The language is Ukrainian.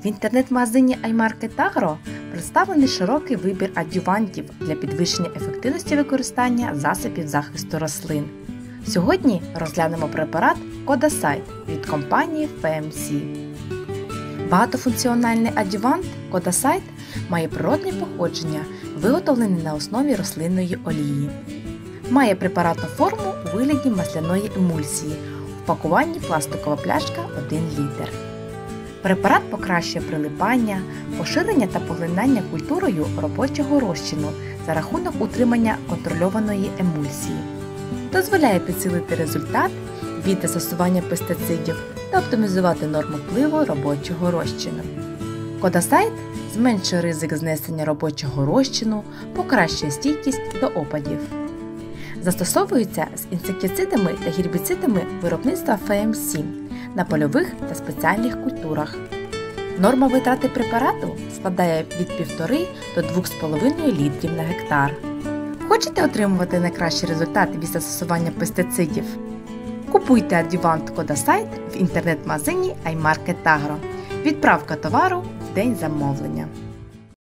В інтернет-магазині iMarket Agro представлений широкий вибір адювантів для підвищення ефективності використання засобів захисту рослин. Сьогодні розглянемо препарат Codasite від компанії FMC. Багатофункціональний адювант Codasite має природне походження, виготовлений на основі рослинної олії. Має препаратну форму у вигляді масляної емульсії, в пакуванні пластикова пляшка 1 літр. Препарат покращує прилипання, поширення та поглинання культурою робочого розчину за рахунок утримання контрольованої емульсії. Дозволяє підсилити результат від застосування пестицидів та оптимізувати норму впливу робочого розчину. Codasite зменшує ризик знесення робочого розчину, покращує стійкість до опадів. Застосовується з інсектицидами та гербіцидами виробництва FMC на польових та спеціальних культурах. Норма витрати препарату складає від 1,5 до 2,5 літрів на гектар. Хочете отримувати найкращий результат від застосування пестицидів? Купуйте адювант Codasite в інтернет-магазині iMarket Agro. Відправка товару в день замовлення.